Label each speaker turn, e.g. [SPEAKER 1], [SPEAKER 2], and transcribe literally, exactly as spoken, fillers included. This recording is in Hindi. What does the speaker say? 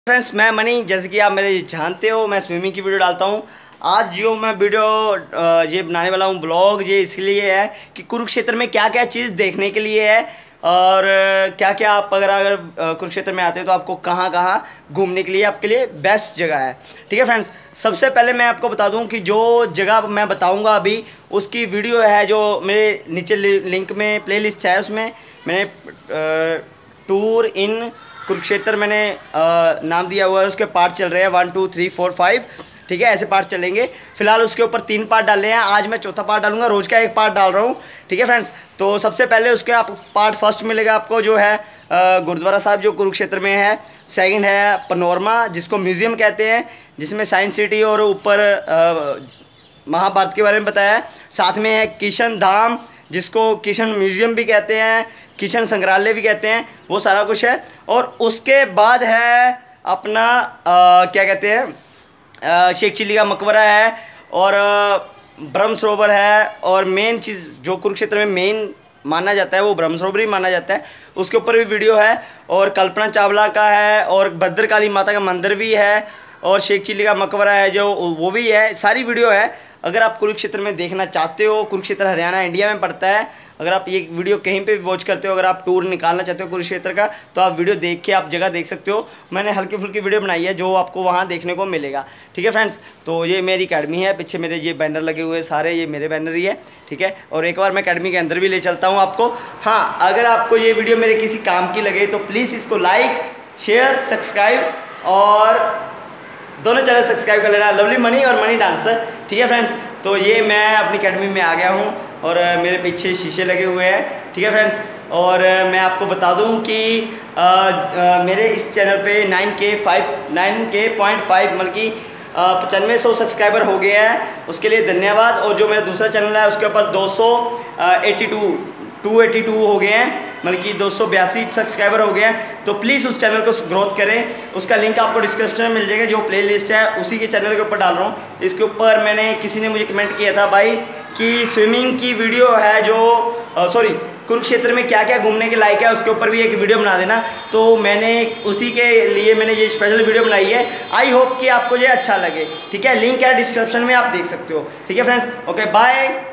[SPEAKER 1] फ्रेंड्स, मैं मनी, जैसे कि आप मेरे जानते हो मैं स्विमिंग की वीडियो डालता हूँ। आज जो मैं वीडियो ये बनाने वाला हूँ ब्लॉग, ये इसलिए है कि कुरुक्षेत्र में क्या क्या चीज़ देखने के लिए है और क्या क्या आप अगर अगर कुरुक्षेत्र में आते हो तो आपको कहाँ कहाँ घूमने के लिए आपके लिए बेस्ट जगह है। ठीक है फ्रेंड्स, सबसे पहले मैं आपको बता दूं कि जो जगह मैं बताऊंगा अभी उसकी वीडियो है जो मेरे नीचे लिंक में प्लेलिस्ट है, उसमें मैंने टूर इन कुरुक्षेत्र मैंने आ, नाम दिया हुआ है। उसके पार्ट चल रहे हैं one two three four five. ठीक है, ऐसे पार्ट चलेंगे। फिलहाल उसके ऊपर तीन पार्ट डाले हैं, आज मैं चौथा पार्ट डालूंगा, रोज़ का एक पार्ट डाल रहा हूँ। ठीक है फ्रेंड्स, तो सबसे पहले उसके आप पार्ट फर्स्ट मिलेगा आपको जो है गुरुद्वारा साहब जो कुरुक्षेत्र में है। सेकंड है पनोरमा जिसको म्यूज़ियम कहते हैं, जिसमें साइंस सिटी और ऊपर महाभारत के बारे में बताया है। साथ में है किशन धाम जिसको किशन म्यूज़ियम भी कहते हैं, किशन संग्रहालय भी कहते हैं, वो सारा कुछ है। और उसके बाद है अपना आ, क्या कहते हैं शेख चिल्ली का मकबरा है और ब्रह्म सरोवर है। और मेन चीज़ जो कुरुक्षेत्र में मेन माना जाता है वो ब्रह्म सरोवर ही माना जाता है, उसके ऊपर भी वीडियो है। और कल्पना चावला का है और भद्रकाली माता का मंदिर भी है और शेख चिल्ली का मकबरा है जो वो भी है, सारी वीडियो है। अगर आप कुरुक्षेत्र में देखना चाहते हो, कुरुक्षेत्र हरियाणा इंडिया में पड़ता है, अगर आप ये वीडियो कहीं पे भी वॉच करते हो, अगर आप टूर निकालना चाहते हो कुरुक्षेत्र का तो आप वीडियो देख के आप जगह देख सकते हो। मैंने हल्की फुल्की वीडियो बनाई है जो आपको वहाँ देखने को मिलेगा। ठीक है फ्रेंड्स, तो ये मेरी अकेडमी है, पीछे मेरे ये बैनर लगे हुए सारे ये मेरे बैनर ही है। ठीक है, और एक बार मैं अकेडमी के अंदर भी ले चलता हूँ आपको। हाँ, अगर आपको ये वीडियो मेरे किसी काम की लगे तो प्लीज़ इसको लाइक शेयर सब्सक्राइब और दोनों चैनल सब्सक्राइब कर लेना, लवली मनी और मनी डांसर। ठीक है फ्रेंड्स, तो ये मैं अपनी अकेडमी में आ गया हूँ और मेरे पीछे शीशे लगे हुए हैं। ठीक है फ्रेंड्स, और मैं आपको बता दूँ कि आ, आ, मेरे इस चैनल पे नाइन के फाइव नाइन के पॉइंट फाइव मतलब कि पचानवे सौ सब्सक्राइबर हो गए हैं, उसके लिए धन्यवाद। और जो मेरा दूसरा चैनल है उसके ऊपर दो सौ eighty two two eighty two हो गए हैं, मतलब कि दो सौ बयासी सब्सक्राइबर हो गए हैं। तो प्लीज़ उस चैनल को ग्रोथ करें, उसका लिंक आपको डिस्क्रिप्शन में मिल जाएगा। जो प्लेलिस्ट है उसी के चैनल के ऊपर डाल रहा हूँ। इसके ऊपर मैंने किसी ने मुझे कमेंट किया था भाई कि स्विमिंग की वीडियो है जो सॉरी कुरुक्षेत्र में क्या क्या घूमने के लायक है, उसके ऊपर भी एक वीडियो बना देना। तो मैंने उसी के लिए मैंने ये स्पेशल वीडियो बनाई है। आई होप कि आपको ये अच्छा लगे। ठीक है, लिंक है डिस्क्रिप्शन में, आप देख सकते हो। ठीक है फ्रेंड्स, ओके बाय।